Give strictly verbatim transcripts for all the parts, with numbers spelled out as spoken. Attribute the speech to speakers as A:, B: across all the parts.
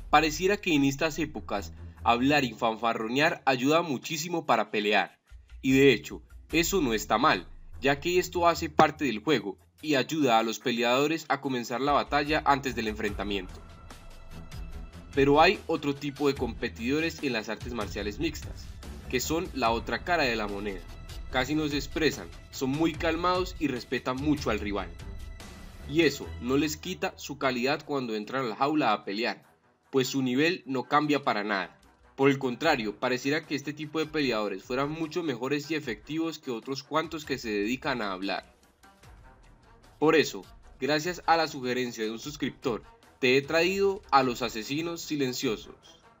A: Pareciera que en estas épocas hablar y fanfarronear ayuda muchísimo para pelear, y de hecho, eso no está mal, ya que esto hace parte del juego y ayuda a los peleadores a comenzar la batalla antes del enfrentamiento. Pero hay otro tipo de competidores en las artes marciales mixtas, que son la otra cara de la moneda. Casi no se expresan, son muy calmados y respetan mucho al rival. Y eso no les quita su calidad cuando entran a la jaula a pelear, pues su nivel no cambia para nada. Por el contrario, pareciera que este tipo de peleadores fueran mucho mejores y efectivos que otros cuantos que se dedican a hablar. Por eso, gracias a la sugerencia de un suscriptor, te he traído a los asesinos silenciosos.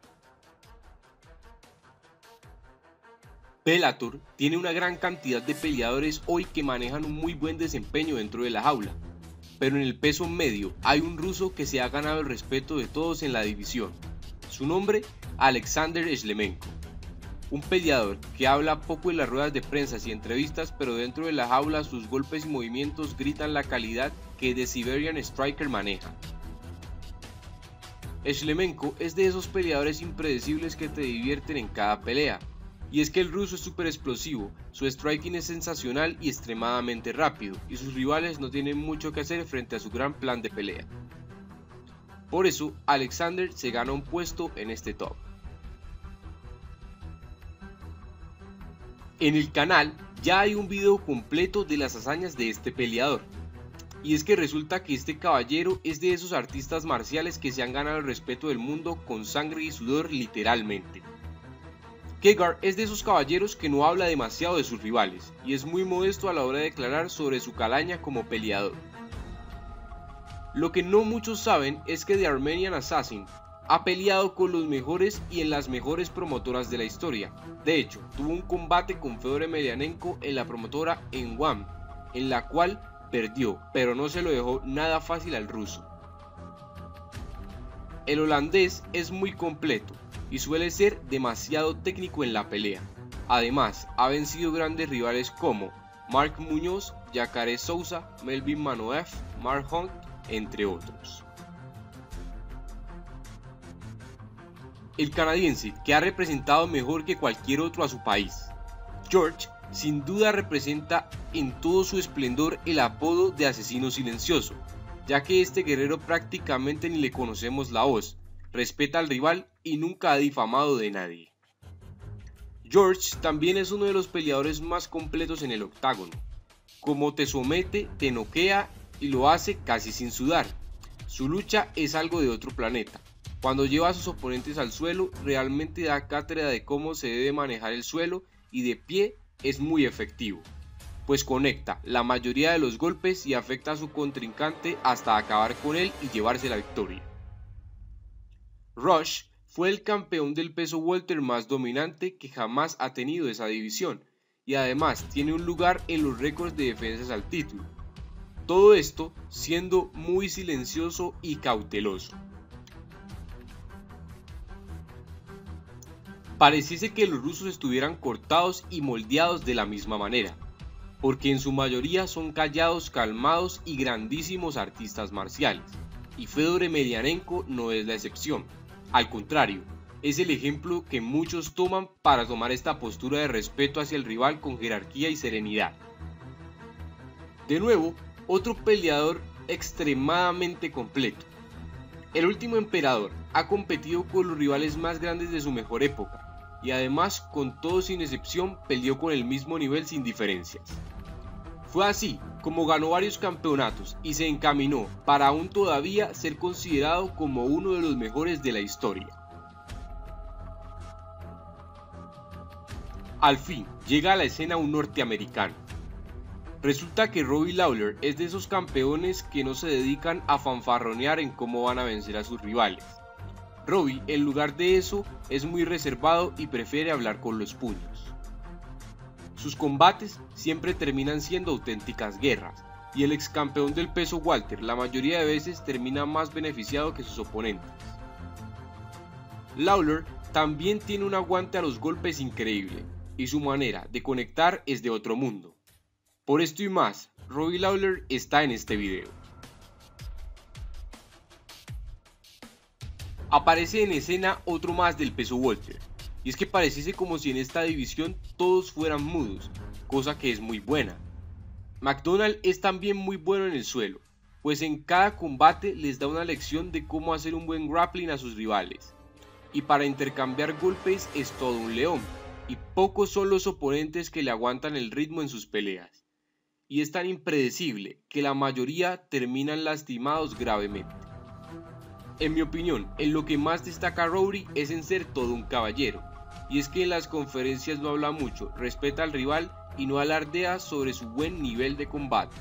A: Bellator tiene una gran cantidad de peleadores hoy que manejan un muy buen desempeño dentro de la jaula, pero en el peso medio hay un ruso que se ha ganado el respeto de todos en la división. Su nombre, Alexander Shlemenko, un peleador que habla poco en las ruedas de prensa y entrevistas, pero dentro de la jaula sus golpes y movimientos gritan la calidad que The Siberian Striker maneja. Shlemenko es de esos peleadores impredecibles que te divierten en cada pelea, y es que el ruso es súper explosivo, su striking es sensacional y extremadamente rápido, y sus rivales no tienen mucho que hacer frente a su gran plan de pelea. Por eso, Alexander se gana un puesto en este top. En el canal ya hay un video completo de las hazañas de este peleador, y es que resulta que este caballero es de esos artistas marciales que se han ganado el respeto del mundo con sangre y sudor literalmente. Gegard es de esos caballeros que no habla demasiado de sus rivales, y es muy modesto a la hora de declarar sobre su calaña como peleador. Lo que no muchos saben es que The Armenian Assassin ha peleado con los mejores y en las mejores promotoras de la historia. De hecho, tuvo un combate con Fedor Emelianenko en la promotora N one, en la cual perdió, pero no se lo dejó nada fácil al ruso. El holandés es muy completo y suele ser demasiado técnico en la pelea. Además, ha vencido grandes rivales como Mark Muñoz, Jacare Souza, Melvin Manoev, Mark Hunt, entre otros. El canadiense que ha representado mejor que cualquier otro a su país, George, sin duda representa en todo su esplendor el apodo de asesino silencioso, ya que este guerrero prácticamente ni le conocemos la voz, respeta al rival y nunca ha difamado de nadie. George también es uno de los peleadores más completos en el octágono, como te somete, te noquea y lo hace casi sin sudar. Su lucha es algo de otro planeta. Cuando lleva a sus oponentes al suelo, realmente da cátedra de cómo se debe manejar el suelo y de pie es muy efectivo, pues conecta la mayoría de los golpes y afecta a su contrincante hasta acabar con él y llevarse la victoria. Rush fue el campeón del peso welter más dominante que jamás ha tenido esa división, y además tiene un lugar en los récords de defensas al título. Todo esto siendo muy silencioso y cauteloso. Pareciese que los rusos estuvieran cortados y moldeados de la misma manera, porque en su mayoría son callados, calmados y grandísimos artistas marciales, y Fedor Emelianenko no es la excepción. Al contrario, es el ejemplo que muchos toman para tomar esta postura de respeto hacia el rival con jerarquía y serenidad. De nuevo, otro peleador extremadamente completo. El último emperador ha competido con los rivales más grandes de su mejor época, y además con todos sin excepción peleó con el mismo nivel sin diferencias. Fue así como ganó varios campeonatos y se encaminó para aún todavía ser considerado como uno de los mejores de la historia. Al fin llega a la escena un norteamericano. Resulta que Robbie Lawler es de esos campeones que no se dedican a fanfarronear en cómo van a vencer a sus rivales. Robbie, en lugar de eso, es muy reservado y prefiere hablar con los puños. Sus combates siempre terminan siendo auténticas guerras, y el ex campeón del peso welter la mayoría de veces termina más beneficiado que sus oponentes. Lawler también tiene un aguante a los golpes increíble, y su manera de conectar es de otro mundo. Por esto y más, Robbie Lawler está en este video. Aparece en escena otro más del peso welter, y es que pareciese como si en esta división todos fueran mudos, cosa que es muy buena. McDonald es también muy bueno en el suelo, pues en cada combate les da una lección de cómo hacer un buen grappling a sus rivales, y para intercambiar golpes es todo un león, y pocos son los oponentes que le aguantan el ritmo en sus peleas, y es tan impredecible que la mayoría terminan lastimados gravemente. En mi opinión, en lo que más destaca Rory es en ser todo un caballero, y es que en las conferencias no habla mucho, respeta al rival y no alardea sobre su buen nivel de combate.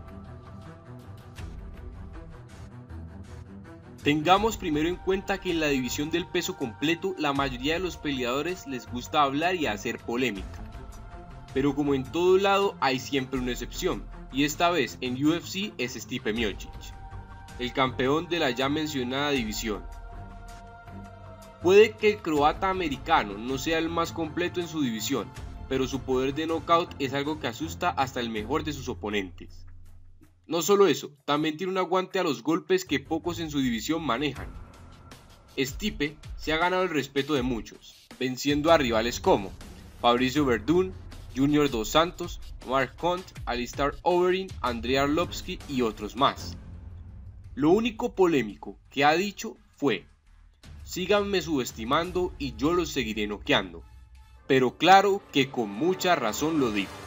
A: Tengamos primero en cuenta que en la división del peso completo la mayoría de los peleadores les gusta hablar y hacer polémica. Pero como en todo lado hay siempre una excepción, y esta vez en U F C es Stipe Miocic, el campeón de la ya mencionada división. Puede que el croata americano no sea el más completo en su división, pero su poder de knockout es algo que asusta hasta el mejor de sus oponentes. No solo eso, también tiene un aguante a los golpes que pocos en su división manejan. Stipe se ha ganado el respeto de muchos, venciendo a rivales como Fabricio Werdum, Junior Dos Santos, Mark Hunt, Alistair Overeem, Andrei Arlovski y otros más. Lo único polémico que ha dicho fue: síganme subestimando y yo los seguiré noqueando, pero claro que con mucha razón lo dijo.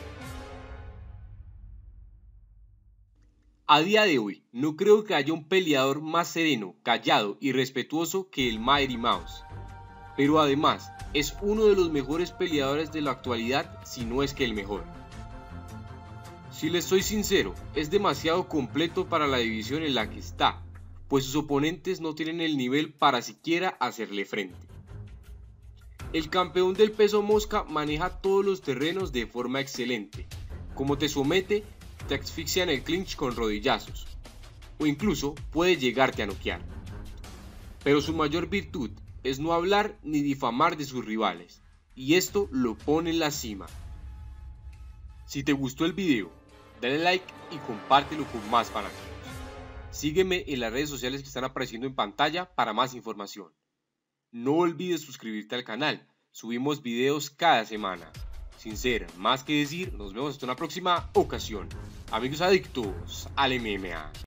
A: A día de hoy, no creo que haya un peleador más sereno, callado y respetuoso que el Mighty Mouse, pero además es uno de los mejores peleadores de la actualidad, si no es que el mejor. Si les soy sincero, es demasiado completo para la división en la que está, pues sus oponentes no tienen el nivel para siquiera hacerle frente. El campeón del peso mosca maneja todos los terrenos de forma excelente, como te somete, te asfixia en el clinch con rodillazos, o incluso puede llegarte a noquear. Pero su mayor virtud es no hablar ni difamar de sus rivales, y esto lo pone en la cima. Si te gustó el video, dale like y compártelo con más fanáticos. Sígueme en las redes sociales que están apareciendo en pantalla para más información. No olvides suscribirte al canal, subimos videos cada semana. Sin ser más que decir, nos vemos hasta una próxima ocasión. Amigos adictos al M M A.